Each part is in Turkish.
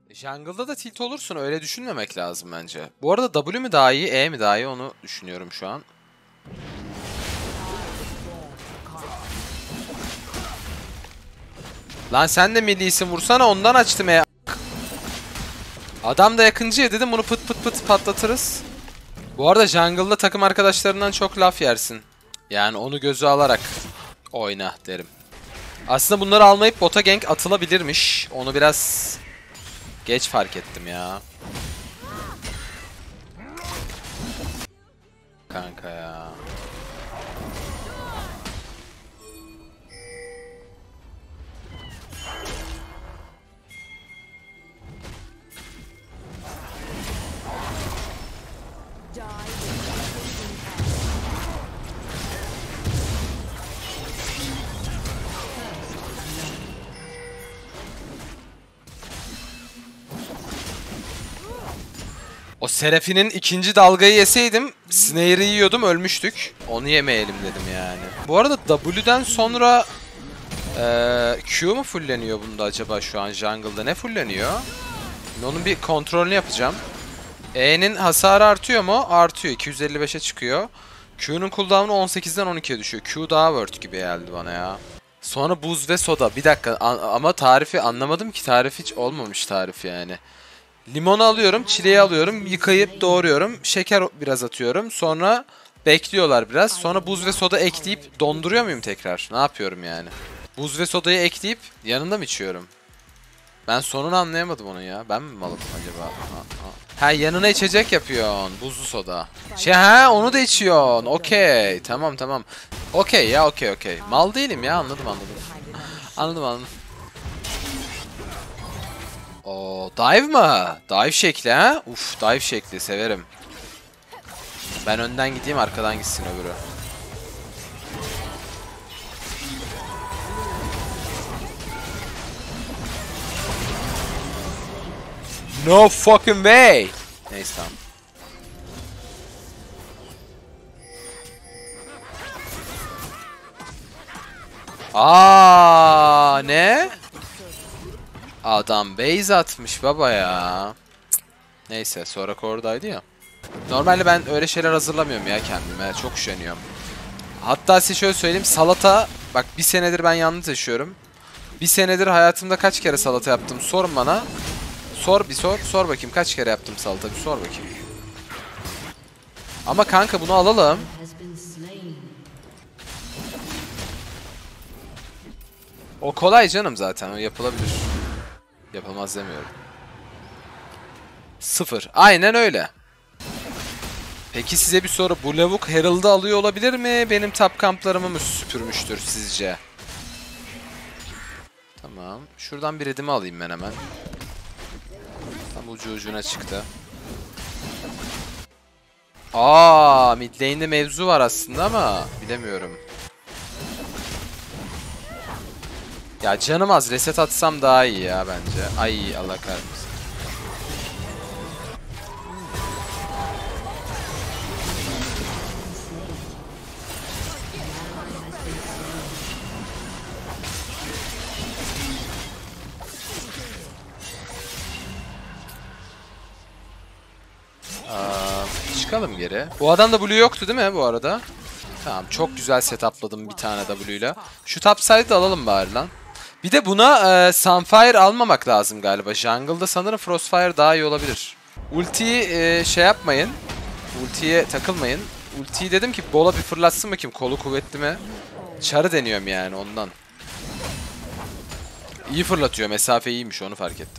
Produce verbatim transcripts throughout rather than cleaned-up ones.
Jungle'da da tilt olursun, öyle düşünmemek lazım bence. Bu arada W mi daha iyi, E mi daha iyi onu düşünüyorum şu an. Lan sen de millisin, vursana, ondan açtım E. Adam da yakıncıya dedim, bunu pıt pıt pıt patlatırız. Bu arada jungle'da takım arkadaşlarından çok laf yersin. Yani onu göze alarak oyna derim. Aslında bunları almayıp bota gank atılabilirmiş. Onu biraz geç fark ettim ya. Kanka ya. O Seraphinin ikinci dalgayı yeseydim, Snare'ı yiyordum, ölmüştük. Onu yemeyelim dedim yani. Bu arada W'den sonra ee, Q mu fulleniyor bunda acaba şu an jungle'da? Ne fulleniyor? Onun bir kontrolünü yapacağım. E'nin hasarı artıyor mu? Artıyor. iki yüz elli beşe çıkıyor. Q'nun cooldown'u on sekizden on ikiye düşüyor. Q daha worth gibi geldi bana ya. Sonra buz ve soda. Bir dakika ama tarifi anlamadım ki. Tarif hiç olmamış tarif yani. Limonu alıyorum, çileği alıyorum, yıkayıp doğruyorum, şeker biraz atıyorum. Sonra bekliyorlar biraz. Sonra buz ve soda ekleyip donduruyor muyum tekrar? Ne yapıyorum yani? Buz ve sodayı ekleyip yanında mı içiyorum? Ben sonunu anlayamadım onun ya. Ben mi malım acaba? Ha, ha. Ha, yanına içecek yapıyorsun. Buzlu soda. Şey ha, onu da içiyorsun. Okey. Tamam tamam. Okey ya, okey okey. Mal değilim ya, anladım anladım. Anladım anladım. O dive mı? Dive şekli ha? Uf, dive şekli severim. Ben önden gideyim, arkadan gitsin öbürü. No fucking way. Neyse tamam. Aa ne? Adam base atmış baba ya. Neyse, sonra oradaydı ya. Normalde ben öyle şeyler hazırlamıyorum ya kendime. Çok üşeniyorum. Hatta size şöyle söyleyeyim. Salata, bak bir senedir ben yalnız yaşıyorum. Bir senedir hayatımda kaç kere salata yaptım sorun bana. Sor bir sor. Sor bakayım kaç kere yaptım salata, bir sor bakayım. Ama kanka bunu alalım. O kolay canım zaten, o yapılabilir. Yapılmaz demiyorum. Sıfır. Aynen öyle. Peki size bir soru. Bu lavuk Herald'ı alıyor olabilir mi? Benim top kamplarımı mı süpürmüştür sizce? Tamam. Şuradan bir redimi alayım ben hemen. Tam ucu ucuna çıktı. Aa, mid lane'de mevzu var aslında ama bilemiyorum. Ya canım az, reset atsam daha iyi ya bence. Ay Allah kahretsin. Aa, çıkalım geri. Bu adamda blue yoktu değil mi bu arada? Tamam, çok güzel setupladım bir tane W ile. Şu top side'ı da alalım bari lan. Bir de buna e, Sunfire almamak lazım galiba. Jungle'da sanırım Frostfire daha iyi olabilir. Ultiyi e, şey yapmayın. Ultiye takılmayın. Ultiyi dedim ki bola bir fırlatsın bakayım, kolu kuvvetli mi? Çarı deniyorum yani ondan. İyi fırlatıyor, mesafe iyiymiş, onu fark ettim.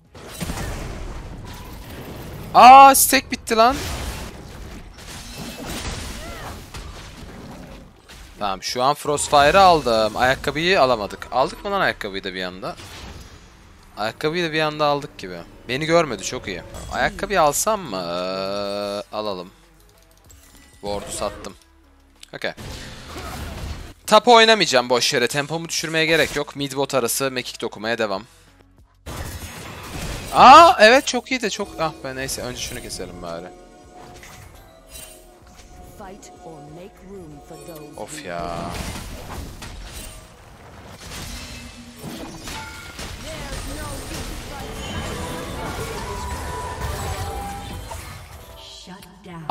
Aa, stack bitti lan. Tamam, şu an Frostfire'ı aldım. Ayakkabıyı alamadık. Aldık mı lan ayakkabıyı da bir anda? Ayakkabıyı da bir anda aldık gibi. Beni görmedi, çok iyi. Ayakkabıyı alsam mı? Ee, alalım. Ward'u sattım. Okey. Top oynamayacağım boş yere. Tempomu düşürmeye gerek yok. Mid bot arası mekik dokumaya devam. Aa evet, çok iyi de çok... Ah be, neyse önce şunu keselim bari. Of ya.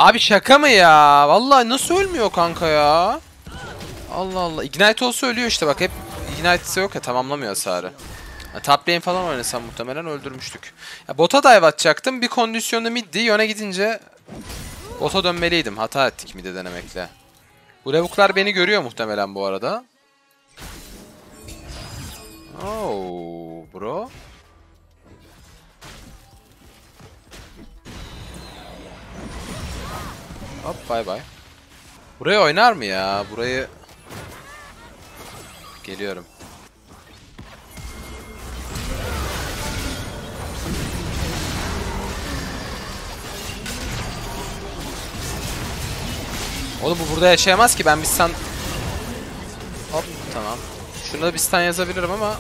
Abi şaka mı ya? Vallahi nasıl ölmüyor kanka ya? Allah Allah. Ignite olsa ölüyor işte bak, hep Ignite'si yok ya, tamamlamıyor hasarı. Ya, top lane falan oynasam muhtemelen öldürmüştük. Ya, bota dive atacaktım. Bir kondisyonu middi. Yöne gidince bota dönmeliydim. Hata ettik mid'e denemekle. Bu lavuklar beni görüyor muhtemelen bu arada. Oh bro. Hop bay bay. Burayı oynar mı ya? Burayı... Geliyorum. Oğlum bu burada yaşayamaz ki, ben bir stun... Hop tamam. Şuna da bir stun yazabilirim ama...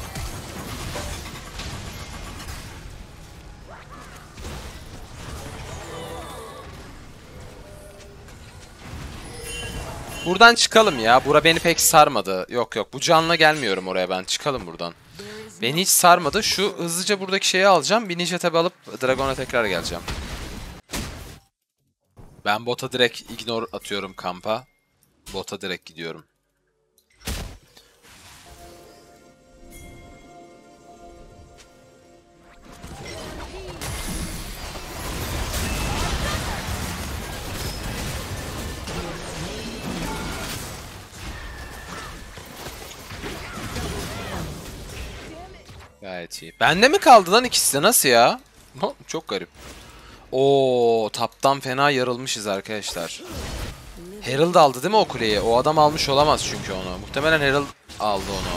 Buradan çıkalım ya. Bura beni pek sarmadı. Yok yok, bu canla gelmiyorum oraya ben. Çıkalım buradan. Beni hiç sarmadı. Şu hızlıca buradaki şeyi alacağım. Bir ninja tabi alıp Dragon'a tekrar geleceğim. Ben bota direkt ignore atıyorum kampa. Bota direkt gidiyorum. Gayet iyi. Bende mi kaldı lan ikisi de, nasıl ya? Çok garip. Oo, taptan fena yarılmışız arkadaşlar. Herald aldı değil mi o kuleyi? O adam almış olamaz çünkü onu. Muhtemelen Herald aldı onu.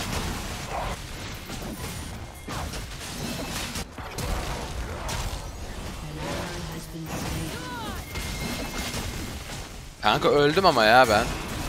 Kanka öldüm ama ya ben.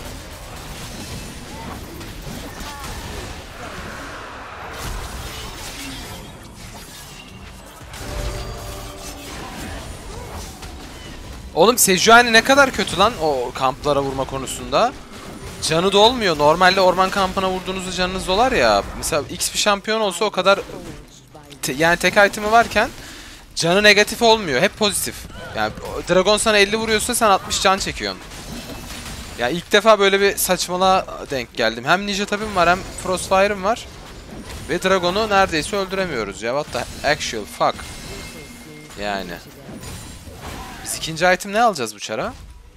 Oğlum Sejuani ne kadar kötü lan o kamplara vurma konusunda. Canı da olmuyor. Normalde orman kampına vurduğunuzda canınız dolar ya. Mesela X bir şampiyon olsa o kadar... Te yani tek item'i varken canı negatif olmuyor. Hep pozitif. Yani Dragon sana elli vuruyorsa sen altmış can çekiyorsun. Ya ilk defa böyle bir saçmalığa denk geldim. Hem Ninja tabim var hem Frostfire'ım var. Ve Dragon'u neredeyse öldüremiyoruz ya. What the actual fuck. Yani. Biz ikinci item ne alacağız bu çara?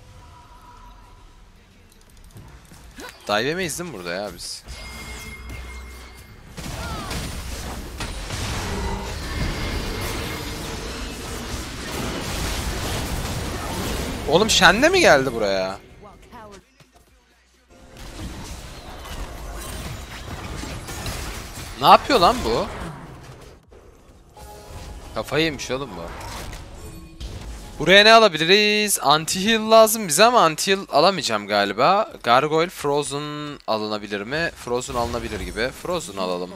Dive yemeyiz değil mi burada ya biz? Oğlum Shen de mi geldi buraya? Ne yapıyor lan bu? Kafayı yemiş oğlum bu. Buraya ne alabiliriz? Anti-heal lazım bize ama anti-heal alamayacağım galiba. Gargoyle Frozen alınabilir mi? Frozen alınabilir gibi. Frozen alalım.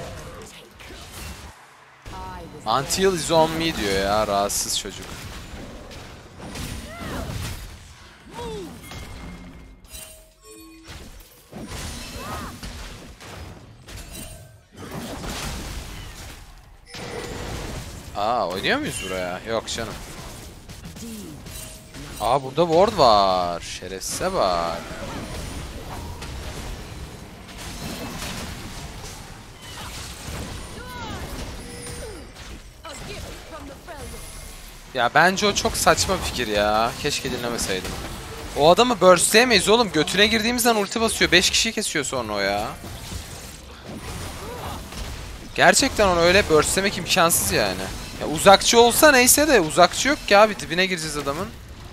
Anti-heal is on me diyor ya, rahatsız çocuk. Aa, oynuyor muyuz buraya? Yok canım. Aa, burada ward var. Şerefsize var. Ya bence o çok saçma bir fikir ya. Keşke dinlemeseydim. O adamı burstleyemeyiz oğlum. Götüne girdiğimizden ulti basıyor. beş kişiyi kesiyor sonra o ya. Gerçekten onu öyle burstlemek imkansız yani. Ya uzakçı olsa neyse de uzakçı yok ki abi. Dibine gireceğiz adamın.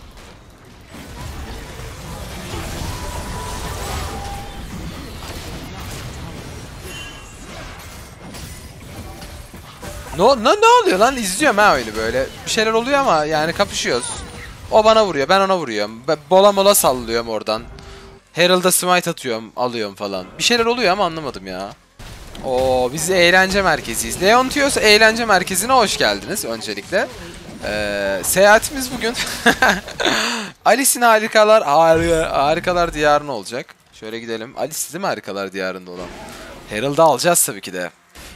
Ne, ne, ne oluyor lan? İzliyorum ha öyle böyle. Bir şeyler oluyor ama yani kapışıyoruz. O bana vuruyor, ben ona vuruyorum. Ben bola mola sallıyorum oradan. Herald'a smite atıyorum, alıyorum falan. Bir şeyler oluyor ama anlamadım ya. Oo, biz eğlence merkeziyiz. Leontios eğlence merkezine hoş geldiniz öncelikle. Ee, seyahatimiz bugün Alice'in harikalar harika, harikalar diyarına olacak. Şöyle gidelim. Alice değil mi harikalar diyarında olan? Herald'ı alacağız tabii ki de.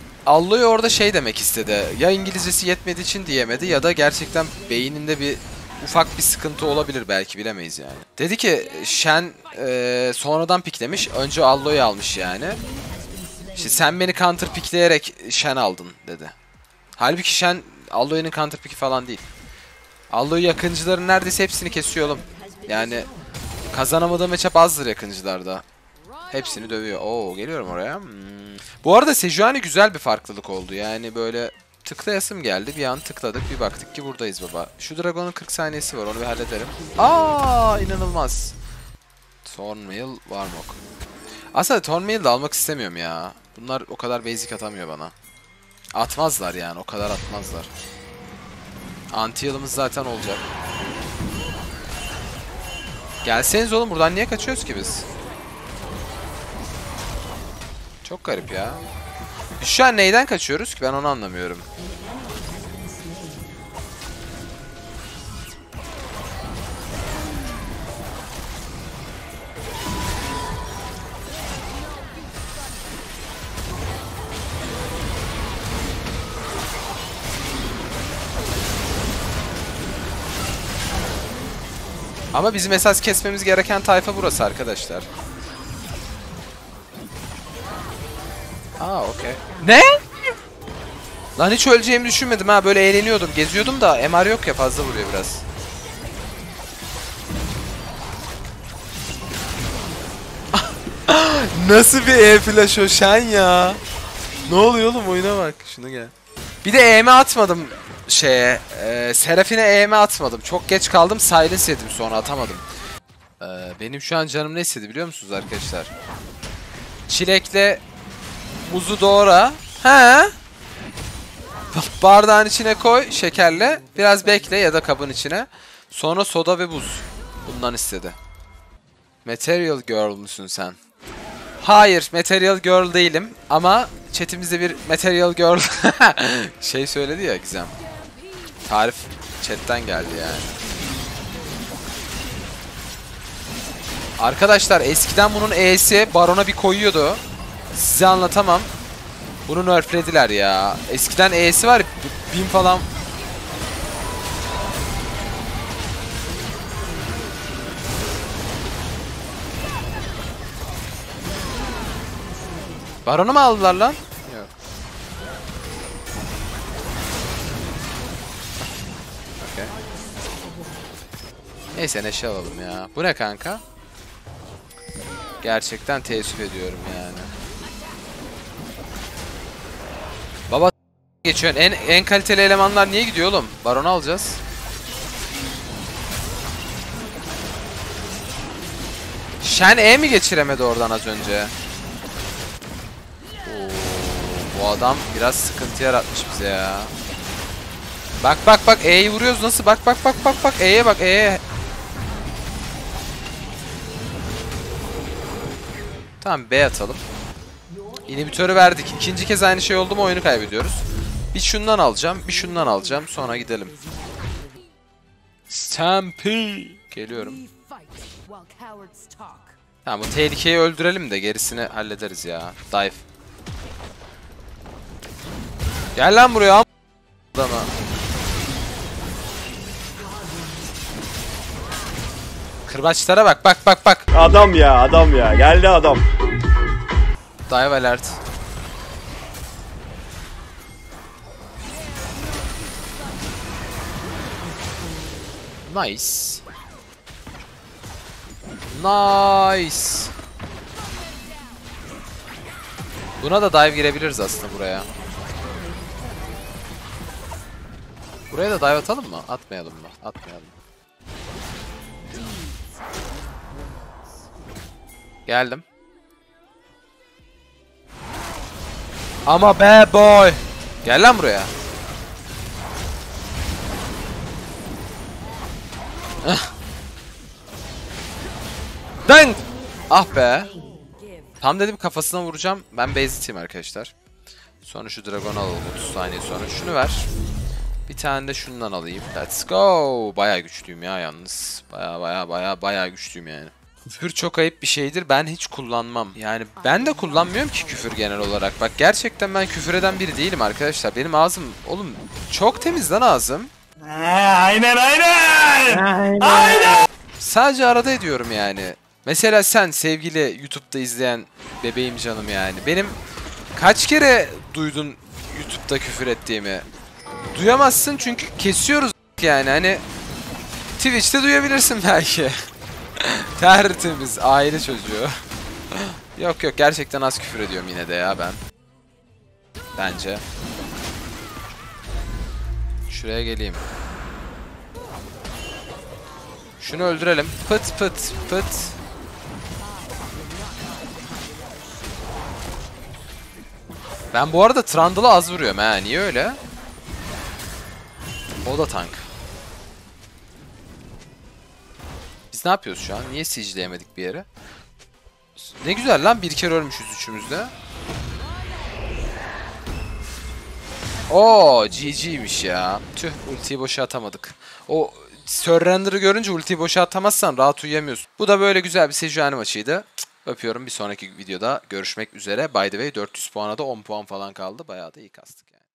Alloy orada şey demek istedi. Ya İngilizcesi yetmediği için diyemedi ya da gerçekten beyninde bir ufak bir sıkıntı olabilir belki, bilemeyiz yani. Dedi ki Shen e, sonradan piklemiş. Önce Alloy'u almış yani. İşte sen beni counter pikleyerek Shen aldın dedi. Halbuki Shen Alloy'un counter piki falan değil. Alloy yakıncıların neredeyse hepsini kesiyor oğlum. Yani kazanamadığı matchup azdır yakıncılarda. Hepsini dövüyor. Oo, geliyorum oraya. Hmm. Bu arada Sejuani güzel bir farklılık oldu. Yani böyle tıklayasım geldi. Bir an tıkladık, bir baktık ki buradayız baba. Şu Dragon'un kırk saniyesi var, onu bir hallederim. Aa, inanılmaz. Thornmail, Warmog. Aslında Thornmail'i de almak istemiyorum ya. Bunlar o kadar basic atamıyor bana. Atmazlar yani, o kadar atmazlar. Anti-heal'ımız zaten olacak. Gelseniz oğlum, buradan niye kaçıyoruz ki biz? Çok garip ya. Biz şu an neyden kaçıyoruz ki, ben onu anlamıyorum. Ama bizim esas kesmemiz gereken tayfa burası arkadaşlar. Aa, okey. Ne? Lan hiç öleceğimi düşünmedim ha. Böyle eğleniyordum, geziyordum da M R yok ya, fazla vuruyor biraz. Nasıl bir E-flash o Shen ya? Ne oluyor oğlum, oyuna bak. Şunu gel. Bir de E M atmadım şeye. E, Seraphine E M atmadım. Çok geç kaldım. Silence yedim, sonra atamadım. E, benim şu an canım ne istedi biliyor musunuz arkadaşlar? Çilekle muzu doğra. He? Bardağın içine koy şekerle. Biraz bekle ya da kabın içine. Sonra soda ve buz. Bundan istedi. Material Girl musun sen? Hayır, Material Girl değilim. Ama chatimizde bir Material Girl şey söyledi ya Gizem. Tarif chatten geldi yani. Arkadaşlar eskiden bunun E'si Baron'a bir koyuyordu. Size anlatamam. Bunu nerflediler ya. Eskiden E'si var, bin falan. Baron'u mu aldılar lan? Yok. Okay. Neyse, neşe alalım ya. Bu ne kanka? Gerçekten teessüf ediyorum yani. Baba geçiyorsun. En, en kaliteli elemanlar niye gidiyor oğlum? Baron'u alacağız. Shen E mi geçiremedi oradan az önce? Oo, bu adam biraz sıkıntı yaratmış bize ya. Bak bak bak, E'yi vuruyoruz nasıl? Bak bak bak bak bak, E'ye bak, E'ye. Tamam, B atalım. İnhibitörü verdik. İkinci kez aynı şey oldu mu oyunu kaybediyoruz. Bir şundan alacağım, bir şundan alacağım. Sonra gidelim. Stampede. Geliyorum. Tamam, bu tehlikeyi öldürelim de gerisini hallederiz ya. Dive. Gel lan buraya. Adama. Kırbaçlara bak bak bak bak. Adam ya, adam ya. Geldi adam. Dive alert. Nice. Nice. Buna da dive girebiliriz aslında buraya. Buraya da dive atalım mı? Atmayalım mı? Atmayalım. Geldim. Ama bad boy. Gel lan buraya. Dang! Ah be. Tam dedim kafasına vuracağım. Ben base'iteyim arkadaşlar. Sonra şu dragon'u alalım otuz saniye sonra. Şunu ver. Bir tane de şundan alayım. Let's go. Bayağı güçlüyüm ya yalnız. Bayağı bayağı bayağı bayağı güçlüyüm yani. Küfür çok ayıp bir şeydir. Ben hiç kullanmam. Yani ben de kullanmıyorum ki küfür genel olarak. Bak gerçekten ben küfür eden biri değilim arkadaşlar. Benim ağzım oğlum çok temiz lan ağzım. Aynen aynen. Aynen. Sadece arada ediyorum yani. Mesela sen sevgili YouTube'da izleyen bebeğim canım yani. Benim kaç kere duydun YouTube'da küfür ettiğimi? Duyamazsın çünkü kesiyoruz yani hani Twitch'te duyabilirsin belki. Tertemiz aile çocuğu. Yok yok gerçekten az küfür ediyorum yine de ya ben. Bence. Şuraya geleyim. Şunu öldürelim. Pıt pıt pıt. Ben bu arada Trundle'a az vuruyorum ha. Niye öyle? O da tank. Biz ne yapıyoruz şu an? Niye siege'leyemedik bir yere? Ne güzel lan, bir kere ölmüşüz üçümüz de. Oo, G G'ymiş ya. Tüh, ultiyi boşa atamadık. O Surrender'ı görünce ultiyi boşa atamazsan rahat uyuyamıyorsun. Bu da böyle güzel bir Sejuani maçıydı. Öpüyorum, bir sonraki videoda görüşmek üzere. By the way dört yüz puana da on puan falan kaldı. Bayağı da iyi kastık yani.